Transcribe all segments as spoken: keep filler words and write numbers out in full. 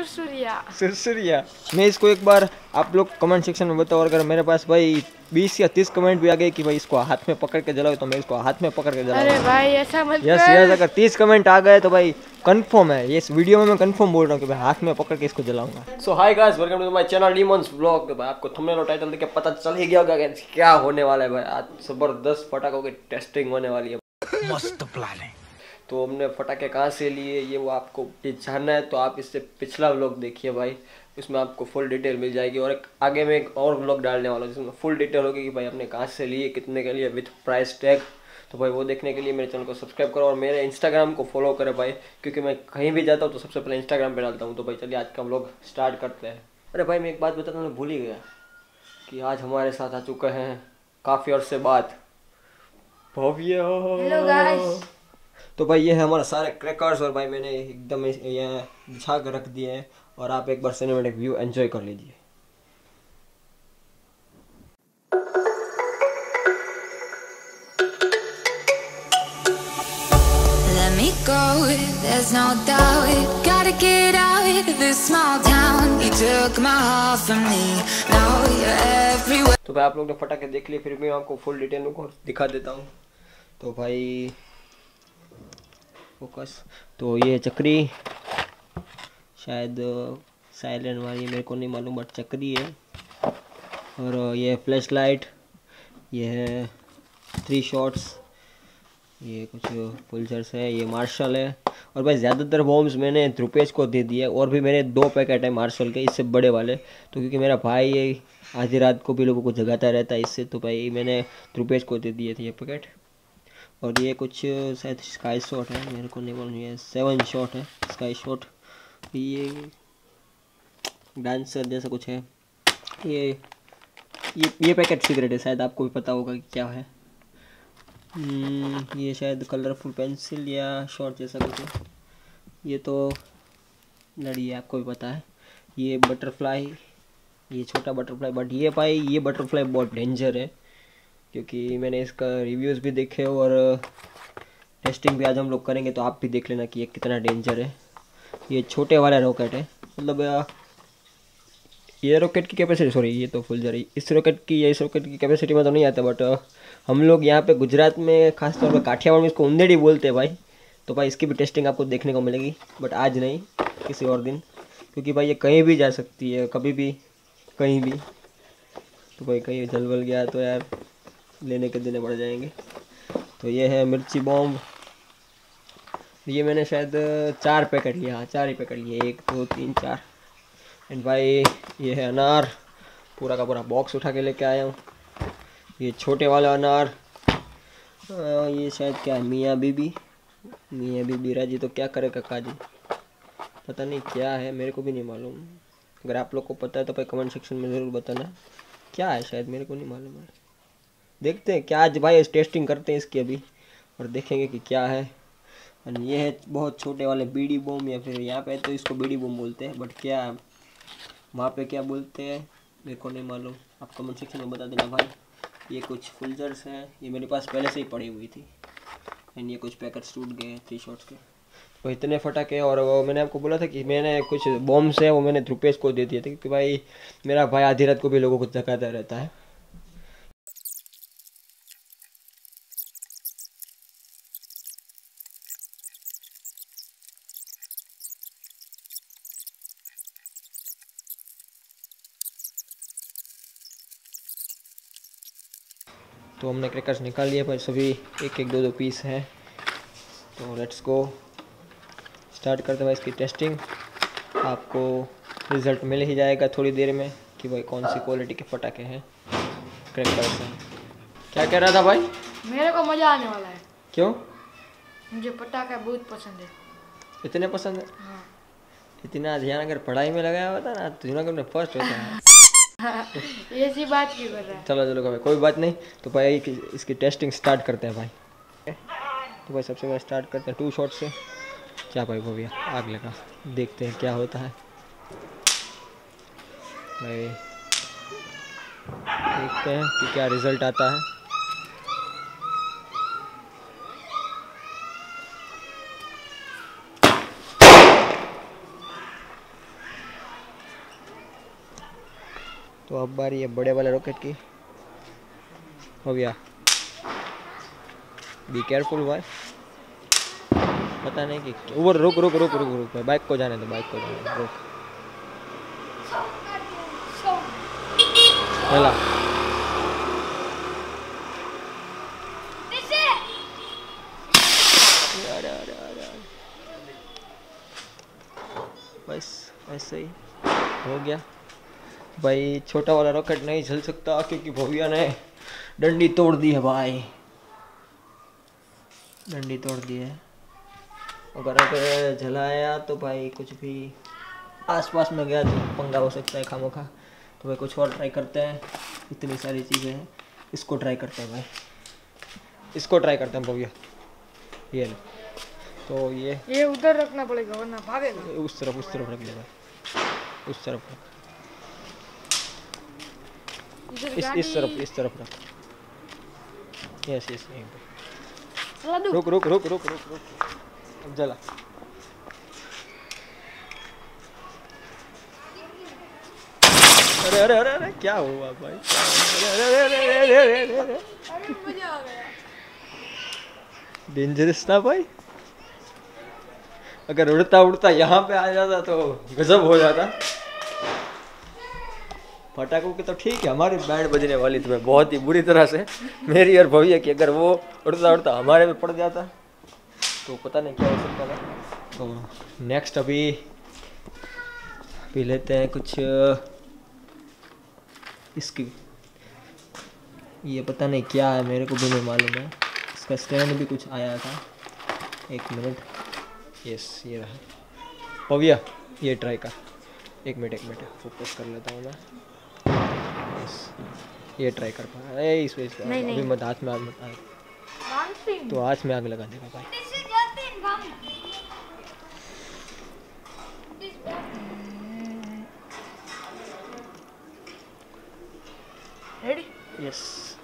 सुरसुरिया सुरसुरिया। मैं इसको एक बार आप लोग कमेंट सेक्शन में बताओ, अगर मेरे पास भाई बीस या तीस कमेंट भी आ गए कि भाई इसको हाथ में पकड़ के जलाओ तो मैं इसको हाथ में पकड़ के जलाऊंगा। अरे भाई ऐसा मत यस कर। यस, अगर तीस कमेंट आ गए तो भाई कंफर्म है, ये इस वीडियो में मैं कंफर्म बोल रहा हूँ कि भाई हाथ में पकड़ के इसको जलाऊंगा। So hi guys, welcome to my channel demons vlog. भाई आपको थंबनेल और टाइटल देख के पता चल ही गया होगा कि क्या होने वाला है भाई। आज जबरदस्त पटाखों की टेस्टिंग होने वाली है। मस्त प्लान है। तो हमने फटाके कहाँ से लिए ये वो आपको जानना है तो आप इससे पिछला व्लॉग देखिए भाई, इसमें आपको फुल डिटेल मिल जाएगी। और एक आगे में एक और व्लॉग डालने वाला हूँ जिसमें फुल डिटेल होगी कि भाई हमने कहाँ से लिए, कितने के लिए, विथ प्राइस टैग। तो भाई वो देखने के लिए मेरे चैनल को सब्सक्राइब करो और मेरे इंस्टाग्राम को फॉलो करें भाई, क्योंकि मैं कहीं भी जाता हूँ तो सबसे पहले इंस्टाग्राम पे डालता हूँ। तो भाई चलिए आज का व्लॉग स्टार्ट करते हैं। अरे भाई मैं एक बात बताता हूँ, भूल ही गया कि आज हमारे साथ आ चुके हैं काफ़ी अर्से बाद भव्य। Hello guys. तो भाई ये है हमारा सारे क्रैकर्स और भाई मैंने एकदम यहाँ बिछा कर रख दिए हैं और आप एक बार सिनेमैटिक व्यू एंजॉय कर लीजिए। Let me go, there's no doubt. Gotta get out of this small town. You took my heart from me, now you're everywhere. तो भाई आप लोग ने फटाके देख लिए, फिर मैं आपको फुल डिटेल में दिखा देता हूँ। तो भाई फोकस, तो ये चक्री शायद साइलेंट वाली मेरे को नहीं मालूम बट चक्री है। और ये फ्लैश लाइट, ये है थ्री शॉट्स, ये कुछ फुलचर्स है, ये मार्शल है। और भाई ज़्यादातर बॉम्ब्स मैंने ध्रुपेश को दे दिए और भी मेरे दो पैकेट है मार्शल के, इससे बड़े वाले। तो क्योंकि मेरा भाई ये आधी रात को भी लोगों को जगाता रहता है इससे, तो भाई मैंने ध्रुपेश को दे दिए थे ये पैकेट। और ये कुछ शायद स्काई शॉट है, मेरे को नहीं मालूम, ये सेवन शॉट है स्काई शॉट। ये डांसर जैसा कुछ है। ये ये ये पैकेट सिगरेट है, शायद आपको भी पता होगा कि क्या है। ये शायद कलरफुल पेंसिल या शॉट जैसा कुछ है। ये तो लड़ी है, आपको भी पता है। ये बटरफ्लाई, ये छोटा बटरफ्लाई, बट ये भाई ये बटरफ्लाई बहुत डेंजर है क्योंकि मैंने इसका रिव्यूज़ भी देखे और टेस्टिंग भी आज हम लोग करेंगे, तो आप भी देख लेना कि ये कितना डेंजर है। ये छोटे वाला रॉकेट है, मतलब ये रॉकेट की कैपेसिटी, सॉरी ये तो फुल जा रही, इस रॉकेट की या इस रॉकेट की कैपेसिटी में तो नहीं आता, बट हम लोग यहाँ पे गुजरात में खास तौर पे काठियावाड़ में इसको उंदेड़ी बोलते हैं भाई। तो भाई इसकी भी टेस्टिंग आपको देखने को मिलेगी, बट आज नहीं, किसी और दिन, क्योंकि भाई ये कहीं भी जा सकती है, कभी भी कहीं भी। तो भाई कहीं जल वल गया तो यार लेने के देने पड़ जाएंगे। तो ये है मिर्ची बॉम्ब, ये मैंने शायद चार पैकेट लिया, हाँ चार ही पैकेट लिए, एक दो तीन चार। एंड भाई ये है अनार, पूरा का पूरा बॉक्स उठा के लेके आया हूँ। ये छोटे वाला अनार, आ, ये शायद क्या है, मियाँ बीबी, मियाँ बीबी राजी तो क्या करे काका जी, पता नहीं क्या है, मेरे को भी नहीं मालूम। अगर आप लोग को पता है तो भाई कमेंट सेक्शन में ज़रूर बताना क्या है, शायद मेरे को नहीं मालूम है। देखते हैं क्या आज भाई टेस्टिंग करते हैं इसकी अभी और देखेंगे कि क्या है। और ये है बहुत छोटे वाले बीड़ी बम, या फिर यहाँ पे तो इसको बीड़ी बम बोलते हैं, बट क्या वहाँ पे क्या बोलते हैं मेरे को नहीं मालूम, आप कमेंट सेक्शन में बता देना भाई। ये कुछ फुलजर्स हैं, ये मेरे पास पहले से ही पड़ी हुई थी। एंड ये कुछ पैकेट्स टूट गए थ्री शॉट्स के। तो इतने फटाके, और वो मैंने आपको बोला था कि मैंने कुछ बॉम्ब्स हैं वो मैंने ध्रुपेश को दे दिए थे, क्योंकि भाई मेरा भाई आधी रात को भी लोगों को जगाता रहता है। तो हमने क्रैकर्स निकाल लिए पर सभी एक एक दो दो पीस हैं। तो लेट्स गो स्टार्ट करते हैं इसकी टेस्टिंग। आपको रिज़ल्ट मिल ही जाएगा थोड़ी देर में कि भाई कौन सी क्वालिटी के फटाके हैं, क्रैकर्स हैं। क्या कह रहा था भाई? मेरे को मजा आने वाला है। क्यों? मुझे पटाखा बहुत पसंद है। इतने पसंद है? हाँ। इतना ध्यान अगर पढ़ाई में लगाया होता ना तो जूनागढ़ में फर्स्ट होता है। ऐसी बात क्यों कर रहा है? चलो चलो भाई कोई बात नहीं। तो भाई इसकी टेस्टिंग स्टार्ट करते हैं भाई। तो भाई सबसे पहले स्टार्ट करते हैं टू शॉट से। क्या भाई भैया आग लगा, देखते हैं क्या होता है भाई, देखते हैं कि क्या रिजल्ट आता है। तो अब बारी है बड़े वाले रॉकेट की। हो गया, बी केयरफुल भाई, पता नहीं कि ऊपर रुक रुक रुक रुक रुक भाई, बाइक को जाने दो, बाइक को जाने दो, रुक। चला अरे अरे अरे बस ऐसे ही हो गया भाई। छोटा वाला रॉकेट नहीं चल सकता क्योंकि भव्या ने डंडी तोड़ दी है भाई, डंडी तोड़ दी है। अगर अगर जलाया तो भाई कुछ भी आसपास में गया तो पंगा हो सकता है खामोखा। तो भाई कुछ और ट्राई करते हैं, इतनी सारी चीज़ें हैं, इसको ट्राई करते हैं भाई, इसको ट्राई करते हैं भव्या। ये लो, तो ये ये उधर रखना पड़ेगा वरना भागेगा। उस तरफ उस तरफ रख ले भाई, उस तरफ रख, इधर इस गाड़ी- इस तरफ इस तरफ रख। यस यस यहीं पे। चला दूं? रुक रुक रुक रुक रुक रुक अब जला। अरे अरे अरे अरे क्या हुआ भाई, अरे अरे अरे अरे अरे अरे अरे अरे मजा आ गया। डेंजरस था भाई, अगर उड़ता उड़ता यहाँ पे आ जाता तो गजब हो जाता। पटाखों की तो ठीक है, हमारी बैंड बजने वाली थी बहुत ही बुरी तरह से, मेरी और भव्या की। अगर वो उड़ता उड़ता हमारे में पड़ जाता तो पता नहीं क्या हो सकता था। तो नेक्स्ट अभी पी लेते हैं कुछ इसकी, ये पता नहीं क्या है, मेरे को भी नहीं मालूम है। इसका स्टैंड भी कुछ आया था, एक मिनट, यस ये रहा। भव्या ये ट्राई कर, एक मिनट एक मिनट फोकस कर लेता हूँ मैं। यस ये ट्राई कर पा, अरे इस इस नहीं, अभी नहीं। मत हाथ में आग मत आग, तो हाथ में आग लगा देगा भाई। रेडी? यस,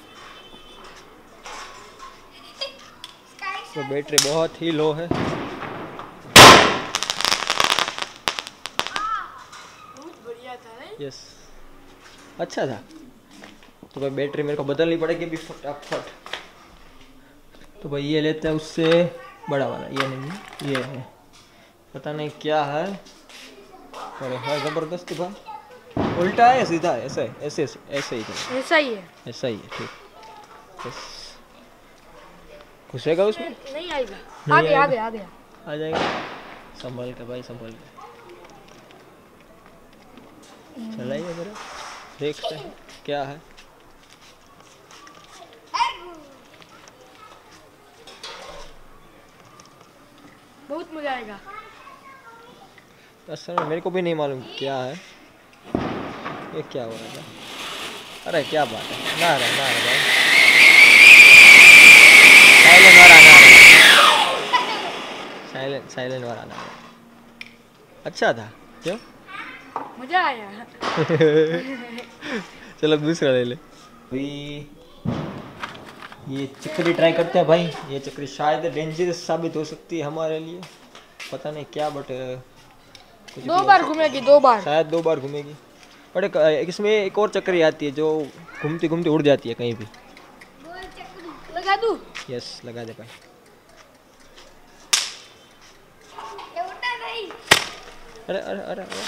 तो बैटरी बहुत ही लो है। बहुत बढ़िया था नहीं? यस अच्छा था। तो भाई बैटरी मेरे को बदलनी पड़ेगी अभी फटाफट। तो भाई ये लेते हैं उससे बड़ा वाला, ये नहीं ये है, पता नहीं क्या है, अरे है ज़बरदस्त भाई। उल्टा है सीधा है, ऐसा है, ऐसे ऐसे ही था, ऐसा ही है। ऐसा ही है, ठीक। बस घुसेगा उसमें, नहीं आएगा, नहीं आगे आएगा। आगे आगे। आ जाएगा, संभल के भाई संभल के चलाइए जरा, देखते हैं क्या है। बहुत मजा आएगा। असल में मेरे को भी नहीं मालूम क्या है, ये क्या हो रहा था। अरे क्या बात है, ना रहा ना रहा भाई, साइलेंट वाला ना रहा, साइलेंट साइलेंट वाला ना रहा। अच्छा था क्यों? मजा आया। चलो दूसरा ले ले। अभी ये चक्री ट्राई करते हैं भाई, ये चक्री शायद डेंजरस साबित हो सकती है हमारे लिए, पता नहीं क्या, बट कुछ दो भी बार हो सकता घूमेगी, दो बार। है। शायद दो बार घूमेगी, बट एक, इसमें एक और चक्री आती है जो घूमती घूमती उड़ जाती है कहीं भी। लगा दूं? यस लगा दे भाई। अरे अरे अरे अरे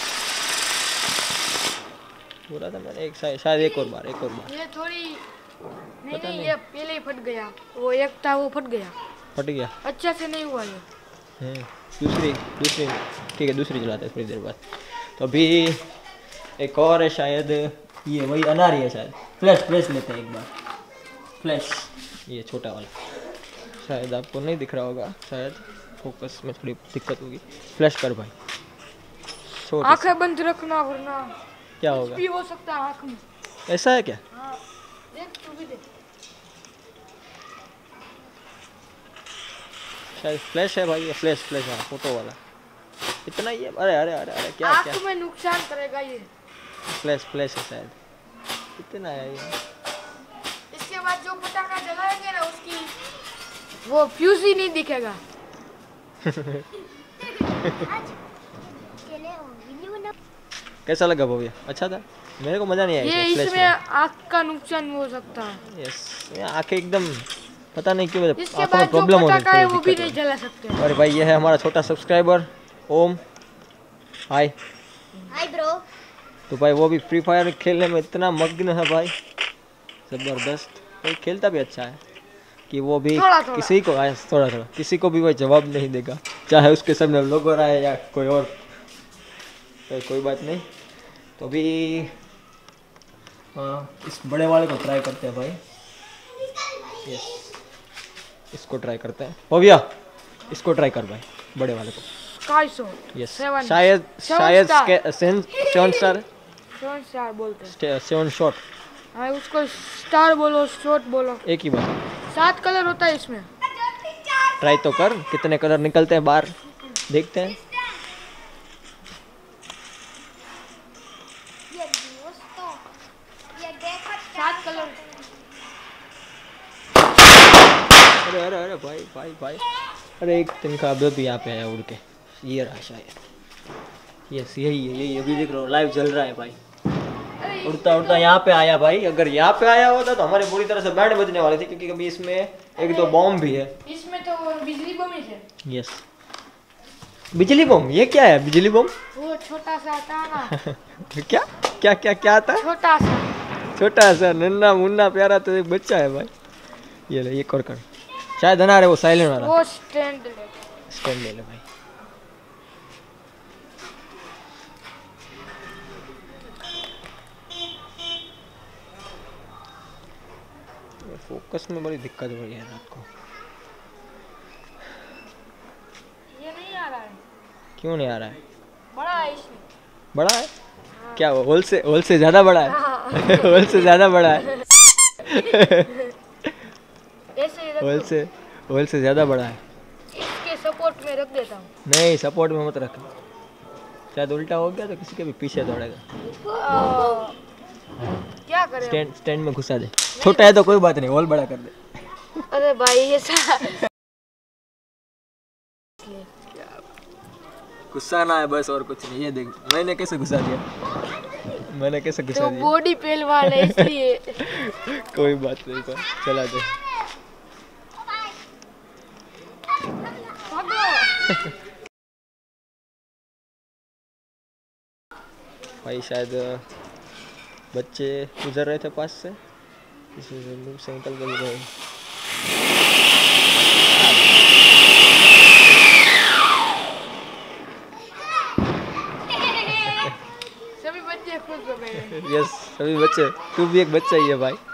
बोला था मैंने, एक शायद शायद एक और बार एक और बार ये थोड़ी नहीं पता नहीं, नहीं। ये पहले ही फट गया, वो एक था वो फट गया, फट गया। अच्छा से नहीं हुआ ये। हम्म दूसरी दूसरी ठीक है, दूसरी चलाते हैं थोड़ी देर बाद। तो अभी एक और है शायद, ये वही अनारी है शायद। फ्लैश फ्लैश लेते हैं एक बार, फ्लैश ये छोटा वाला, शायद आपको नहीं दिख रहा होगा, शायद फोकस में थोड़ी दिक्कत होगी। फ्लैश कर भाई, छोटी सी। आंखें बंद रखना वरना क्या कुछ होगा, भी हो सकता है आंख में। ऐसा है क्या? हाँ देख तू भी देख। शायद फ्लैश है भाई, ये फ्लैश फ्लैश वाला फोटो वाला, इतना ही है। अरे अरे अरे अरे क्या क्या, आंख में नुकसान करेगा ये। फ्लैश फ्लैश है शायद, कितना है ये। इसके बाद जो पटाखा जलाएंगे ना उसकी वो फ्यूज ही नहीं दिखेगा। कैसा लगा भैया? अच्छा था। मेरे को मजा नहीं आया ये इसमें, इसमें आँख का नुकसान हो सकता है। यस आंखें एकदम पता नहीं क्यों इसके आंखों में बाद जो प्रॉब्लम हो रही पटाखा है वो है, भी नहीं जला सकते। और भाई ये है हमारा छोटा सब्सक्राइबर ओम, हाय हाय ब्रो। तो भाई वो भी फ्री फायर खेलने में इतना मग्न है भाई, जबरदस्त। भाई खेलता भी अच्छा है कि वो भी थोड़ा थोड़ा। किसी को आए थोड़ा थोड़ा किसी को भी भाई जवाब नहीं देगा, चाहे उसके सामने लोग हो रहा है या कोई और, तो कोई बात नहीं। तो अभी हाँ इस बड़े वाले को ट्राई करते हैं भाई, यस इसको ट्राई करते हैं। पविया इसको ट्राई कर भाई, बड़े वाले को। स्काई शॉट यस सेवन शायद सेवन शायद स्टार। स्के- seven seven star seven star बोलते हैं। स्टे- सेवन शॉट, हाँ उसको स्टार बोलो शॉट बोलो, एक ही बात। सात कलर होता है इसमें। ट्राई तो कर, कितने कलर निकलते हैं बाहर देखते हैं। ये दोस्तों ये देखो सात कलर। अरे अरे अरे भाई भाई भाई, अरे एक दिन का अभी भी यहाँ पे आया उड़ के, ये रहा शायद, यस यही है यही, अभी देख रहा हूँ लाइव चल रहा है भाई, उड़ता उड़ता यहाँ पे आया भाई। अगर यहाँ पे आया होता तो हमारी पूरी तरह से बैंड बजने वाली थी, क्योंकि अभी इसमें एक दो बॉम्ब भी है। इसमें तो वो बिजली बम ही थे। यस बिजली बम, ये क्या है बिजली बम? वो छोटा सा था ना। क्या क्या क्या क्या आता है? छोटा सा छोटा सा नन्ना मुन्ना प्यारा तो एक बच्चा है भाई। ये ले एक और कर, शायद अनार है वो साइलेंट वाला। वो स्टैंड ले। स्टैंड ले ले भाई। फोकस में बड़ी दिक्कत हो रही है रात को। ये नहीं आ रहा है। क्यों नहीं आ रहा है? बड़ा है इसमें। बड़ा है क्या? वो होल से होल से ज्यादा बड़ा है। होल से ज्यादा बड़ा है। ऐसे ही रख होल दो। से होल से ज्यादा बड़ा है। इसके सपोर्ट में रख देता हूँ। नहीं सपोर्ट में मत रख, शायद उल्टा हो गया तो किसी के भी पीछे दौड़ेगा। आ, क्या करें? स्टैंड स्टैंड में घुसा दे, छोटा है तो कोई बात नहीं, होल बड़ा कर दे। अरे भाई ये सा गुस्सा ना है बस, और कुछ नहीं। ये देख मैंने कैसे घुसा दिया, मैंने कैसे घुसा तो दिया। बॉडी पहलवान है इसलिए। कोई बात नहीं, तो चला दे। भाई शायद बच्चे गुजर रहे थे पास से, इसलिए से निकल कर गए। सभी बच्चे खुश हो गए। यस सभी बच्चे, तू भी एक बच्चा ही है भाई।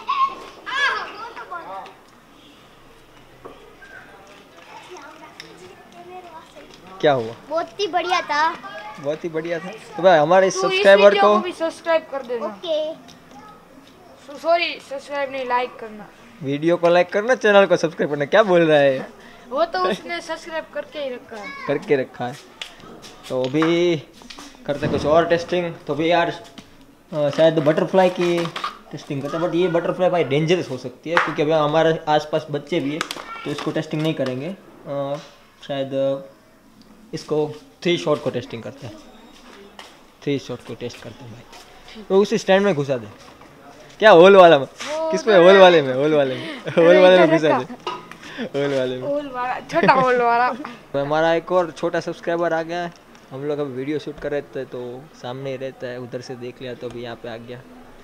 क्या हुआ? बहुत ही बढ़िया था। बहुत ही बढ़िया था। तो भाई हमारे इस तू इस सब्सक्राइबर वीडियो को को भी सब्सक्राइब कर देना। ओके सॉरी सब्सक्राइब नहीं, लाइक करना। वीडियो को लाइक करना, चैनल को सब्सक्राइब करना। क्या बोल रहा है? वो तो उसने सब्सक्राइब करके ही रखा है। करके रखा है। तो अभी करते कुछ और टेस्टिंग। तो भी यार अ, शायद बटरफ्लाई की टेस्टिंग करते हैं, बट ये बटरफ्लाई भाई डेंजरस हो सकती है, क्योंकि अभी हमारे आसपास बच्चे भी है, तो इसको टेस्टिंग नहीं करेंगे। अ, शायद इसको थ्री शॉट को टेस्टिंग करते हैं, थ्री शॉट को टेस्ट करते हैं भाई। तो उसी स्टैंड में घुसा दे। क्या होल वाला में? किस में? होल वाले में, होल वाले में, होल वाले में घुसा दे, होल वाले में। होल वाला, छोटा होल वाला। तो हमारा एक और छोटा सब्सक्राइबर आ गया है। हम लोग अभी वीडियो शूट कर रहे थे तो सामने ही रहता है, उधर से देख लिया तो अभी यहाँ पे आ गया।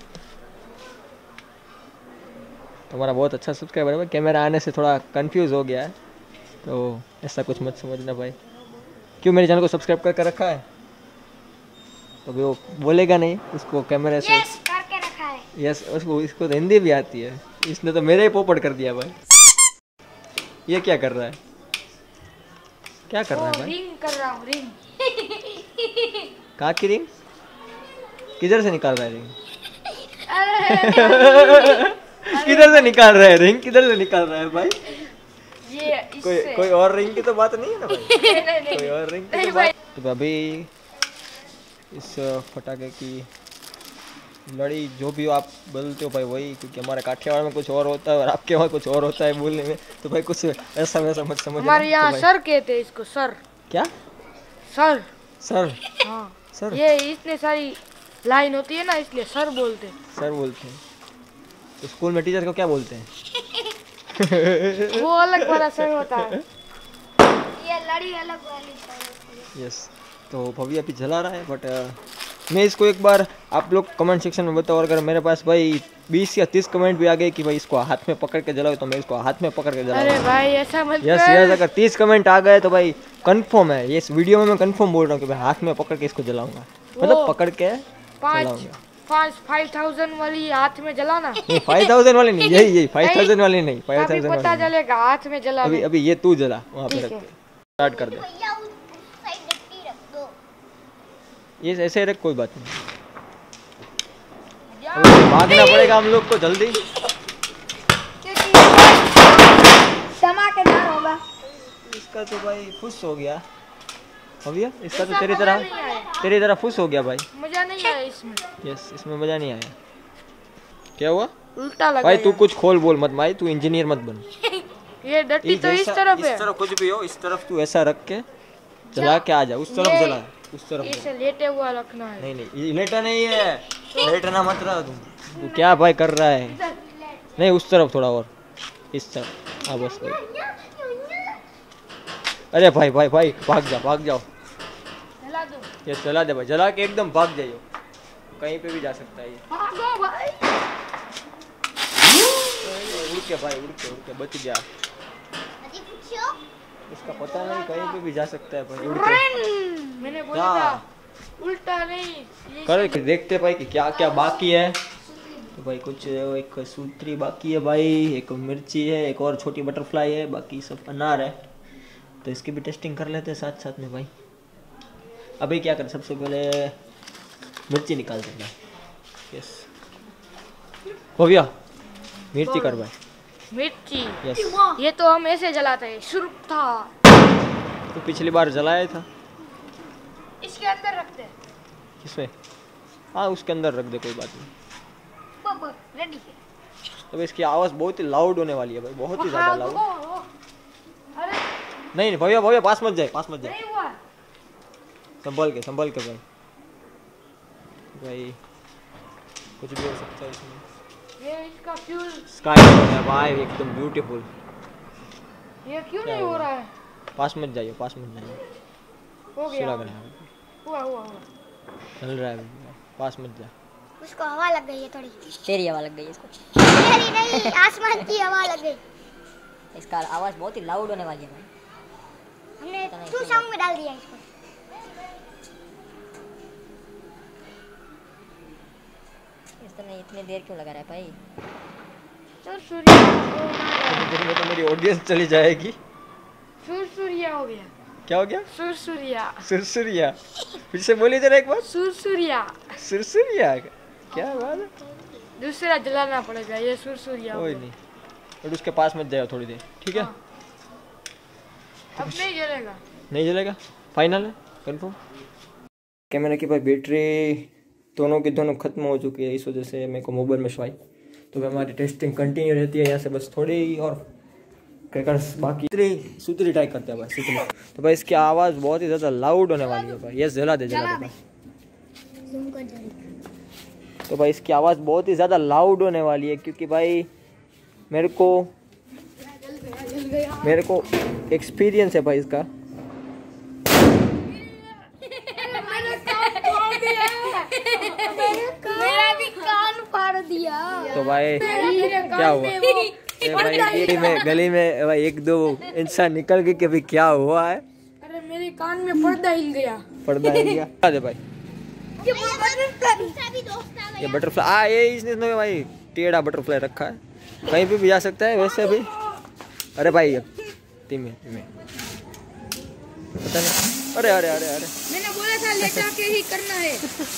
तो हमारा बहुत अच्छा सब्सक्राइबर है। कैमरा आने से थोड़ा कंफ्यूज हो गया है, तो ऐसा कुछ मत समझना भाई। क्यों मेरे चैनल को सब्सक्राइब करके रखा है तो भी वो बोलेगा नहीं, उसको कैमरे से यस करके रखा है। यस उसको इसको तो हिंदी भी आती है, इसने तो मेरे ही पोपट कर दिया भाई। ये क्या कर रहा है? क्या कर रहा है भाई? रिंग कर रहा हूँ, रिंग। कहाँ की रिंग? किधर से निकाल रहा है रिंग? किधर से निकाल रहा है रिंग? किधर से निकाल रहा है भाई? ये कोई इससे। कोई और रिंग की तो बात नहीं है ना भाई? नहीं, नहीं, नहीं। कोई और रिंग की नहीं तो भाई। बात। तो अभी इस फटाके की लड़ी जो भी आप बोलते हो भाई वही, क्योंकि हमारे काठियावाड़ में कुछ और होता है और आपके वहाँ कुछ और होता है बोलने में, तो भाई कुछ ऐसा वैसा मत समझ। हमारे यहाँ सर कहते हैं इसको, सर। क्या? सर। सर? हाँ। सर? ये इतने सारी लाइन होती है ना, इसलिए सर बोलते हैं। सर बोलते हैं। तो स्कूल में टीचर को क्या बोलते हैं? वो अलग वाला सर होता है। ये लड़ी अलग वाली। यस, तो भव्य अभी जला रहा है, बट मैं इसको एक बार आप लोग कमेंट सेक्शन में बताओ। अगर मेरे पास भाई बीस या तीस कमेंट भी आ गए कि भाई इसको हाथ में पकड़ के जलाओ, तो मैं इसको हाथ में पकड़ के जलाऊंगा। अरे भाई ऐसा मत यस कर। यस, अगर तीस कमेंट आ गए तो भाई कंफर्म है, ये इस वीडियो में मैं कंफर्म बोल रहा हूँ कि भाई हाथ में पकड़ के इसको जलाऊंगा, मतलब पकड़ के पाँच जलाऊंगा। पाँच फाइव थाउजेंड वाली हाथ में जलाना। नहीं, फाइव थाउजेंड वाली नहीं, यही यही फाइव थाउजेंड वाली नहीं, फाइव अभी थाउजेंड पता वाली नहीं। चलेगा हाथ में जला। अभी अभी ये तू जला वहाँ पे ठीक रख है। के स्टार्ट कर दे। भैया उस साइड डट्टी रख दो। ये ऐसे रख, कोई बात नहीं। अभी भागना पड़ेगा हम लोग को जल्दी। धमाकेदार होगा। इसका तो भाई खुश हो गया भैया, इसका तो तेरी तरह तेरी तरह खुश हो गया भाई। मजा नहीं आया इसमें। यस, इसमें मजा नहीं आया। क्या हुआ उल्टा लगा भाई? तू कुछ खोल बोल मत भाई, तू इंजीनियर मत बन। ये डट्टी तो इस तरफ है। इस तरफ कुछ भी हो, इस तरफ तू ऐसा रख के जला के आ जा। उस तरफ जला, उस तरफ जला। इसे लेटे हुआ रखना है। नहीं नहीं, ये लेटा नहीं है, लेटना मत रहा तुम। तू क्या भाई कर रहा है? नहीं, उस तरफ थोड़ा और, इस तरफ। हाँ बस भाई। अरे भाई भाई भाई भाग जा, भाग जाओ। जला दो। ये जला दे भाई, जला के एकदम भाग जाइयो, कहीं पे भी जा सकता है ये। भागो भाई। उड़ के भाई, उड़ के उड़ के बच गया। अजी पूछो। इसका पता नहीं, कहीं पे भी जा सकता है भाई उड़ के। मैंने बोला था उल्टा नहीं। ये कर देखते भाई कि क्या क्या बाकी है। तो भाई कुछ एक सूत्री बाकी है भाई, एक मिर्ची है, एक और छोटी बटरफ्लाई है, बाकी सब अनार है। तो इसकी भी टेस्टिंग कर लेते हैं साथ साथ में भाई। अभी क्या कर, सबसे पहले मिर्ची निकाल देना। यस भैया, मिर्ची कर भाई। मिर्ची। यस, ये तो हम ऐसे जलाते हैं, शुरू था। तो पिछली बार जलाया था। इसके अंदर रखते हैं। किसमें? हाँ, उसके अंदर रख दे, कोई बात नहीं। बस रेडी। तो इसकी आवाज़ बहुत ही लाउड होने वाली है भाई, बहुत ही ज़्यादा लाउड। अरे नहीं नहीं भैया, भैया पास मत जाए, पास मत जाए, नहीं हुआ। संभल के संभल के भाई। भाई कुछ भी हो सकता है इसमें। ये इसका फ्यूल। स्काई है भाई, एकदम ब्यूटीफुल। ये क्यों नहीं हो रहा है? पास मत जाइए, पास मत जाइए। हो गया। सुलग रहा है, हुआ हुआ हुआ। चल रहा है भाई, पास मत जा। उसको हवा लग गई है थोड़ी। तेरी हवा लग गई इसको। मेरी नहीं, आसमान की हवा लग गई। इसका आवाज़ बहुत ही लाउड होने वाली है भाई। हमने टू सॉन्ग में डाल दिया इसको। इस तरह इतनी देर क्यों लगा रहा है भाई? सुरसुरिया दिन में तो मेरी ऑडियंस चली जाएगी। सुरसुरिया हो गया। क्या हो गया? सुरसुरिया। सुरसुरिया। फिर से बोलिए जरा एक बार। सुरसुरिया। सुरसुरिया, क्या बात है? दूसरा जलाना पड़ेगा, ये सुरसुरिया हो कोई गया। नहीं, और उसके पास मत जाओ थोड़ी देर, ठीक है? हाँ। अब नहीं जलेगा। नहीं जलेगा, फाइनल है, कंफर्म। कैमरे की भाई बैटरी दोनों की दोनों खत्म हो चुकी है, इस वजह से मेरे को मोबाइल में शवाई। तो भाई हमारी टेस्टिंग कंटिन्यू रहती है यहाँ से, बस थोड़ी ही और क्रैकर्स बाकी। सूत्री सूत्री ट्राई करते हैं भाई, सूत्री। तो भाई इसकी आवाज़ बहुत ही ज़्यादा लाउड होने वाली है भाई। ये जला दे, जला दे भाई। तो भाई इसकी आवाज़ बहुत ही ज़्यादा लाउड होने वाली है, क्योंकि भाई मेरे को मेरे को एक्सपीरियंस है भाई इसका। मेरा भी कान फाड़ दिया। तो भाई क्या हुआ? ए भाई गली में गली में भाई एक दो इंसान निकल गए कि भाई क्या हुआ है। अरे मेरे कान में पर्दा हिल गया। पर्दा हिल गया। आ दे भाई, ये बटरफ्लाई भी दोस्त आ ये बटरफ्लाई आ ये इसने भाई टेढ़ा बटरफ्लाई रखा है, कहीं पे भी जा सकता है वैसे भी। अरे भाई धीमे धीमे, पता नहीं। अरे अरे अरे अरे मैंने बोला था लेटा के ही करना है।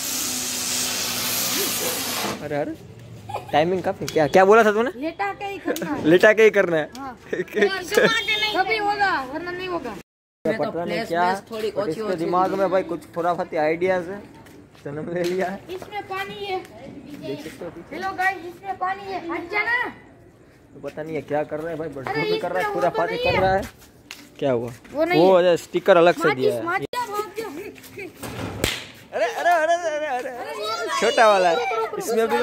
अरे अरे टाइमिंग काफी। क्या क्या बोला था तूने? लेटा के ही करना है। लेटा के ही करना है। हाँ। गया। तभी होगा, वरना नहीं होगा। पता नहीं क्या इसके दिमाग में भाई कुछ खुराफाती आइडियाज है, जन्म ले लिया है। इसमें पानी है। देख सकते हो पीछे। हेलो गाइस, इसमें पानी है, हट जाना। तो पता नहीं है क्या कर रहा है भाई, बट अरे जो भी कर रहा है इसमें वो पूरा तो फाती नहीं कर है। रहा है। क्या हुआ? वो नहीं वो है। है, स्टिकर अलग से दिया है। भाग जा, भाग जा। अरे अरे अरे अरे अरे छोटा वाला है, इसमें भी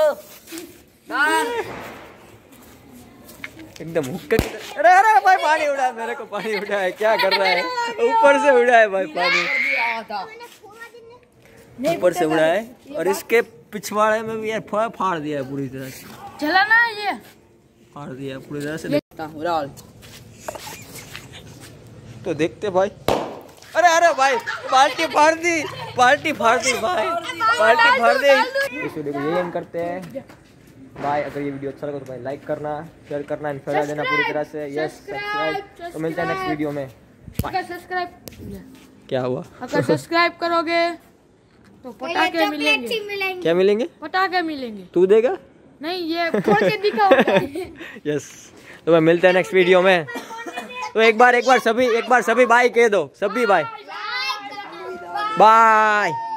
एकदम हुक्का की तरह। अरे अरे भाई पानी उड़ा है, मेरे को पानी उड़ा है, क्या कर रहा है? ऊपर से उड़ा है भाई पानी, ऊपर से उड़ा है। और इसके पिछवाड़े में भी यार फाड़ दिया है पूरी तरह से, चला ना ये फाड़ दिया है पूरी तरह से। तो देखते भाई। अरे अरे भाई बाल्टी फाड़ दी, बाल्टी फाड़ दी भाई, बाल्टी फाड़ दी। इस वीडियो को यही एंड करते हैं भाई। अगर ये वीडियो अच्छा लगा तो भाई लाइक करना, शेयर करना, एंड फैला देना पूरी तरह से। Yes subscribe. तो मिलते हैं नेक्स्ट वीडियो में। अगर सब्सक्राइब क्या हुआ? अगर सब्सक्राइब करोगे तो पटाखे मिलेंगे। क्या मिलेंगे? पटाखे मिलेंगे। तू देगा? नहीं, ये खोल के दिखाऊंगा। यस तो भाई मिलते हैं नेक्स्ट वीडियो में। तो एक बार एक बार सभी एक बार सभी बाय कह दो, सभी बाय बाय।